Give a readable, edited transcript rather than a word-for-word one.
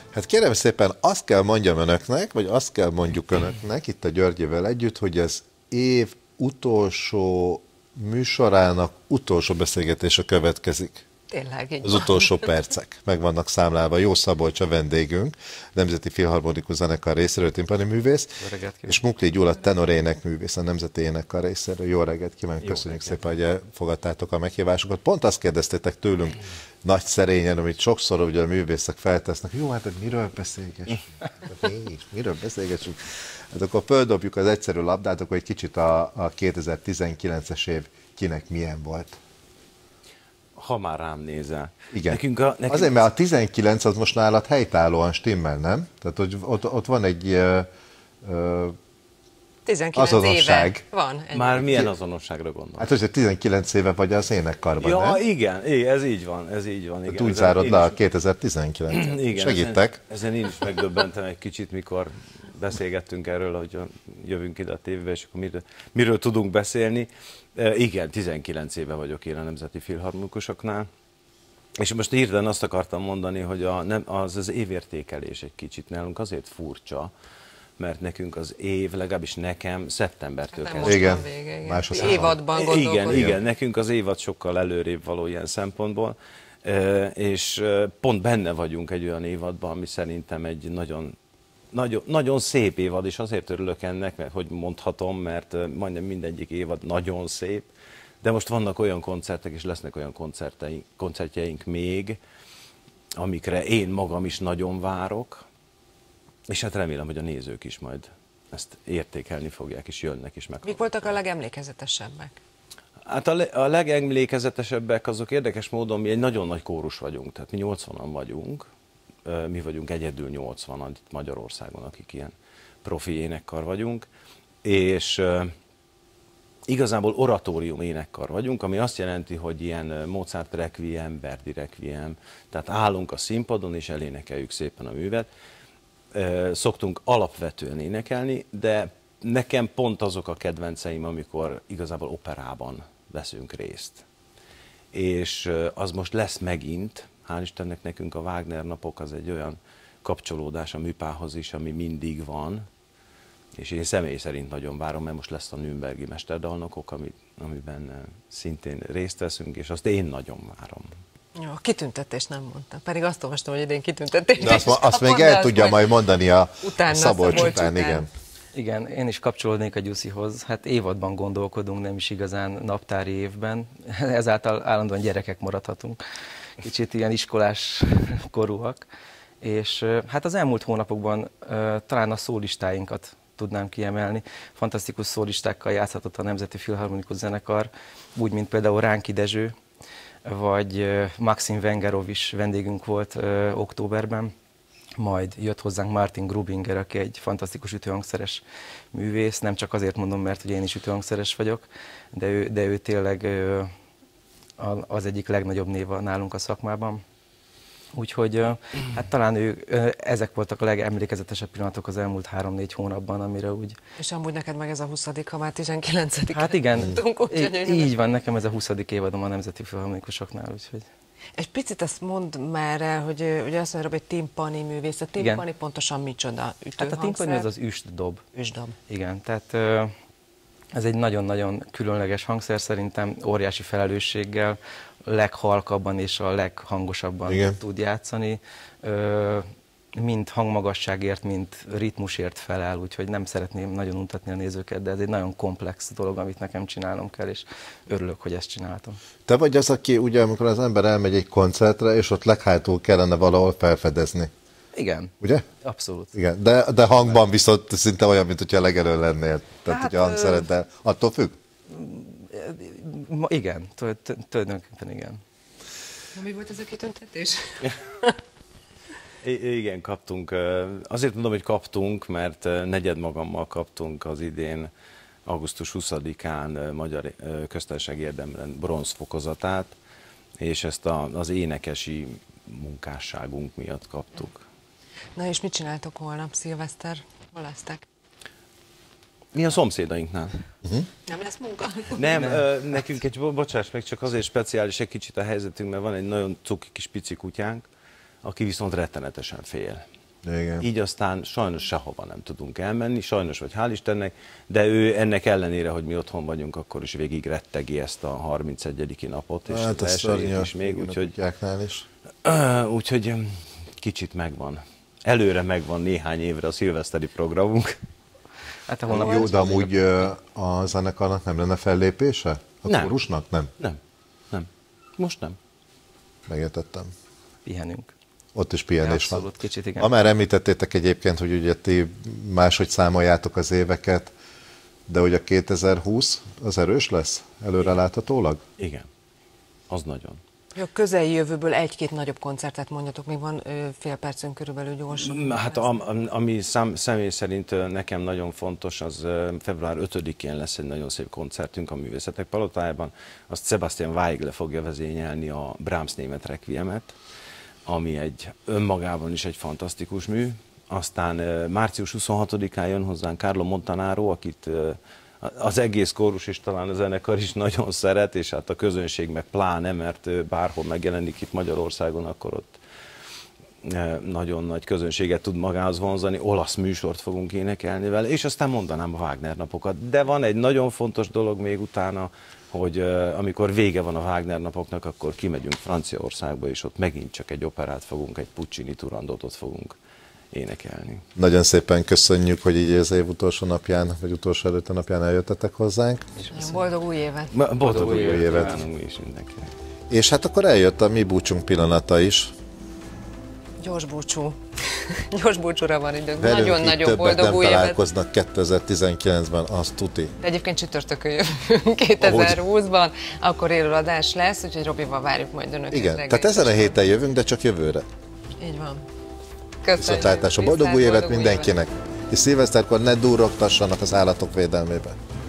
Hát kérem szépen, azt kell mondjam önöknek, vagy azt kell mondjuk önöknek, itt a Györgyével együtt, hogy az év utolsó műsorának utolsó beszélgetése következik. Tényleg, így Az van. utolsó percek meg vannak számlálva. Jó Szabolcs a vendégünk, Nemzeti Filharmonikus Zenekar részéről, timpani művész, és Mukli Gyula tenor énekművész, a Nemzeti Énekkar részéről. Jó reggelt kívánok, köszönjük szépen, hogy fogadtátok a meghívásokat. Pont azt kérdeztétek tőlünk nagy szerényen, amit sokszor ugye a művészek feltesznek, jó, hát miről beszélgessünk? Miről beszélgessünk? Hát akkor földobjuk az egyszerű labdát, akkor egy kicsit a 2019-es év kinek milyen volt. Ha már rám nézel. Igen. Azért, mert a 19 az most nálad helytállóan stimmel, nem? Tehát hogy ott van egy 19 azonosság. éve van. Már milyen azonosságra gondol? Hát, hogy 19 éve vagy az énekkarban, ja, nem? Igen, ez így van, ez így van. Igen. Úgy zárod le a 2019-et. Igen, segítek. Ezen én is megdöbbentem egy kicsit, mikor beszélgettünk erről, hogy jövünk ide a tévébe, és akkor miről tudunk beszélni. Igen, 19 éve vagyok én a Nemzeti Filharmonikusoknál, és most hirtelen azt akartam mondani, hogy az évértékelés egy kicsit nálunk azért furcsa, mert nekünk az év, legalábbis nekem szeptembertől kezdve. Igen, más az évadban gondolkodunk. Igen, nekünk az évad sokkal előrébb való ilyen szempontból, és pont benne vagyunk egy olyan évadban, ami szerintem egy nagyon szép évad, és azért örülök ennek, mert hogy mondhatom, mert majdnem mindegyik évad nagyon szép, de most vannak olyan koncertek, és lesznek olyan koncertjeink még, amikre én magam is nagyon várok, és hát remélem, hogy a nézők is majd ezt értékelni fogják, és jönnek is meg. Mik voltak a legemlékezetesebbek? Hát a legemlékezetesebbek azok érdekes módon, mi egy nagyon nagy kórus vagyunk, tehát mi 80-an vagyunk, mi vagyunk egyedül 80-an itt Magyarországon, akik ilyen profi énekkar vagyunk, és igazából oratórium énekkar vagyunk, ami azt jelenti, hogy ilyen Mozart requiem, Verdi requiem, tehát állunk a színpadon és elénekeljük szépen a művet. Szoktunk alapvetően énekelni, de nekem pont azok a kedvenceim, amikor igazából operában veszünk részt. És az most lesz megint, hál' Istennek nekünk a Wagner napok az egy olyan kapcsolódás a műpához is, ami mindig van, és én személy szerint nagyon várom, mert most lesz a Nürnbergi Mesterdalnokok, amiben szintén részt veszünk, és azt én nagyon várom. Jó, kitüntetést nem mondtam, pedig azt olvastam, hogy idén kitüntetést. De azt még el tudja majd mondani a Szabolcs után, igen. Igen, én is kapcsolódnék a Gyuszihoz. Hát évadban gondolkodunk, nem is igazán naptári évben. Ezáltal állandóan gyerekek maradhatunk. Kicsit ilyen iskolás korúak. És hát az elmúlt hónapokban talán a szólistáinkat tudnám kiemelni. Fantasztikus szólistákkal játszhatott a Nemzeti Filharmonikus Zenekar, úgy, mint például Ránki Dezső, vagy Maxim Vengerov is vendégünk volt októberben. Majd jött hozzánk Martin Grubinger, aki egy fantasztikus ütőhangszeres művész. Nem csak azért mondom, mert hogy én is ütőhangszeres vagyok, de ő tényleg az egyik legnagyobb név nálunk a szakmában. Úgyhogy hát talán ezek voltak a legemlékezetesebb pillanatok az elmúlt 3-4 hónapban, amire úgy... És amúgy neked meg ez a 20., ha már 19. Hát igen, így van, nekem ez a 20. évadom a Nemzeti Filharmonikusoknál, úgyhogy... Egy picit ezt mondd már el, hogy ugye azt mondja, hogy timpani művész. A timpani pontosan micsoda? Ütőhangszer? Hát a timpani az üstdob. Üstdob. Igen, tehát ez egy nagyon-nagyon különleges hangszer, szerintem óriási felelősséggel, leghalkabban és a leghangosabban tud játszani. Mind hangmagasságért, mind ritmusért feláll, úgyhogy nem szeretném nagyon untatni a nézőket, de ez egy nagyon komplex dolog, amit nekem csinálnom kell, és örülök, hogy ezt csináltam. Te vagy az, aki ugye, amikor az ember elmegy egy koncertre, és ott leghátul kellene valahol felfedezni. Igen. Ugye? Abszolút. Igen, de hangban viszont szinte olyan, mint hogyha legelő lennél. Tehát, hogy a hangszereddel. Attól függ? Igen, tulajdonképpen igen. Mi volt ez a kitüntetés? Igen, kaptunk. Azért mondom, hogy kaptunk, mert negyed magammal kaptunk az idén augusztus 20-án Magyar Köztársasági Érdemrend bronzfokozatát, és ezt az énekesi munkásságunk miatt kaptuk. Na és mit csináltok holnap, szilveszter? Hol lesztek? Mi a szomszédainknál. Nem lesz munka? Nem, nekünk bocsáss meg, csak azért speciális egy kicsit a helyzetünk, mert van egy nagyon cuki kis pici kutyánk, aki viszont rettenetesen fél. Igen. Így aztán sajnos sehova nem tudunk elmenni, sajnos vagy hál' Istennek, de ő ennek ellenére, hogy mi otthon vagyunk, akkor is végig rettegi ezt a 31. napot, és hát az elsőjét is még, úgyhogy kicsit megvan. Előre megvan néhány évre a szilveszteri programunk. Hát jó, de amúgy a zenekarnak nem lenne fellépése? A kórusnak nem? Nem. Most nem. Megértettem. Pihenünk. Ott is pihenés abszolút, van. Kicsit, igen. Már említettétek egyébként, hogy ugye ti máshogy számoljátok az éveket, de hogy a 2020 az erős lesz előreláthatólag? Igen. Az nagyon. A közeli jövőből egy-két nagyobb koncertet mondjatok, még van fél percünk körülbelül gyorsan. Hát ami személy szerint nekem nagyon fontos, az február 5-én lesz egy nagyon szép koncertünk a Művészetek Palotájában. Azt Sebastian Weigle fogja vezényelni a Brahms német requiemet, ami önmagában is egy fantasztikus mű. Aztán március 26-án jön hozzánk Carlo Montanaro, akit az egész kórus és talán a zenekar is nagyon szeret, és hát a közönség meg pláne, mert bárhol megjelenik itt Magyarországon, akkor ott nagyon nagy közönséget tud magához vonzani, olasz műsort fogunk énekelni vele, és aztán mondanám a Wagner napokat. De van egy nagyon fontos dolog még utána, hogy amikor vége van a Wagner napoknak, akkor kimegyünk Franciaországba, és ott megint csak egy operát fogunk, egy Puccini Turandotot fogunk énekelni. Nagyon szépen köszönjük, hogy így az év utolsó napján, vagy utolsó előtte napján eljöttetek hozzánk. Boldog új évet! Boldog új évet kívánunk is mindenkinek. És hát akkor eljött a mi búcsunk pillanata is. Gyors búcsú. Gyors búcsúra van időnk. Nagyon-nagyon boldog új évet. Találkoznak 2019-ben, az tuti. De egyébként csütörtökön jövünk 2020-ban, akkor élőadás lesz, úgyhogy Robival várjuk majd önöket. Igen, tehát ezen a héten jövünk, de csak jövőre. Így van. Viszontlátásra. Boldog új évet mindenkinek! És szilveszterkor ne durrogtassanak az állatok védelmébe.